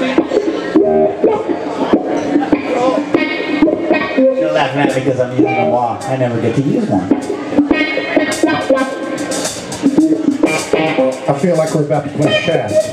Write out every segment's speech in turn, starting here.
You're laughing at me because I'm using a walk. I never get to use one. I feel like we're about to play chess.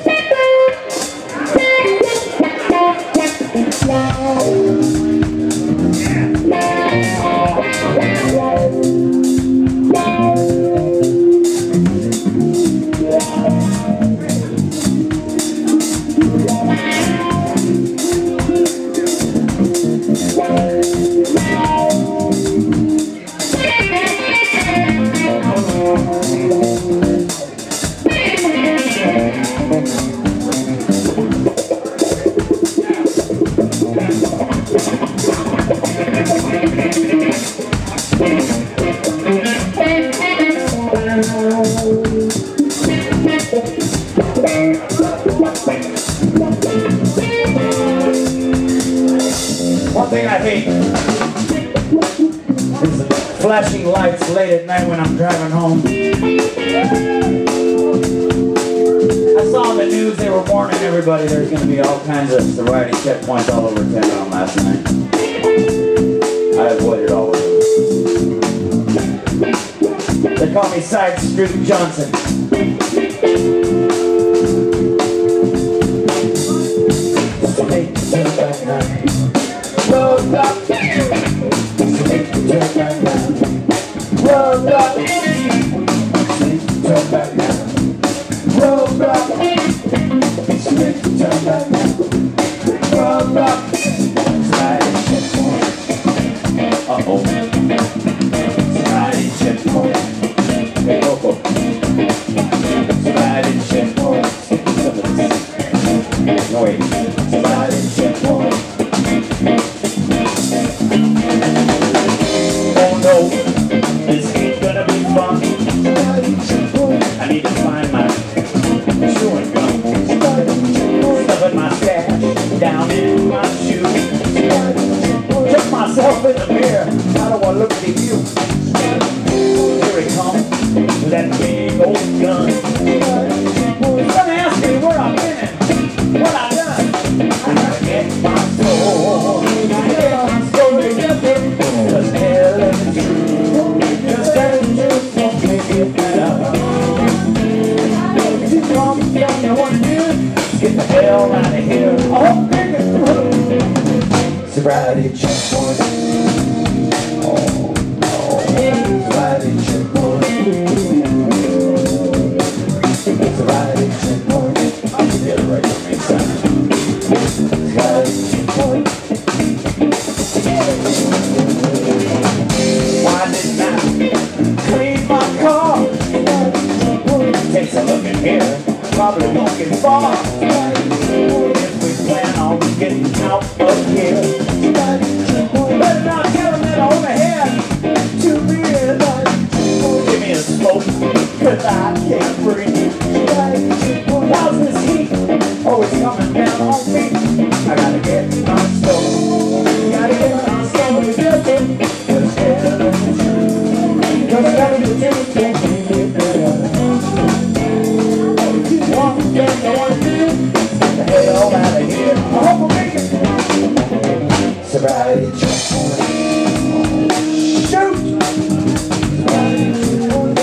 One thing I hate is the flashing lights late at night when I'm driving home. I saw on the news they were warning everybody there's going to be all kinds of sobriety checkpoints all over town last night. I avoided all of them. They call me Side Street Johnson. Roadblock, roadblock, turn back now. Roadblock, turn back now. Roadblock, sliding checkpoint. Uh-oh. Sliding checkpoint. Hey, Koko. Sliding checkpoint. No, wait. Sliding checkpoint. Oh no, this ain't gonna be fun. I need to find my chewing gum. Stuffing my stash down in my shoe. Check myself in the mirror. How do I look at you? Here it comes, that big old gun. It's gonna ask me where I've been and what I've done. I gotta get my soul. I gotta get my soul together. Cause hell is true. Just tell the truth, don't make it better. If you come, tell me what to do. Get the hell out of here. I hope they get through. Sobriety checkpoint. Oh, no. Sobriety checkpoint. Sobriety checkpoint. I'm gonna get it right for me, son. Sobriety checkpoint. Why didn't I clean my car? Takes a look in here, probably won't get far. If we plan on getting out of here, better not tell them that I only had 2 beers. Give me a smoke, cause I can't breathe. How's this heat always coming down on me? I gotta get my soul. Gotta get my soul together. Cause hell is true. Cause hell is true. Can't make it better. If you want to get the one to do, get the hell out of here. I hope we'll make it. Sobriety checkpoint. Shoot! Sobriety checkpoint.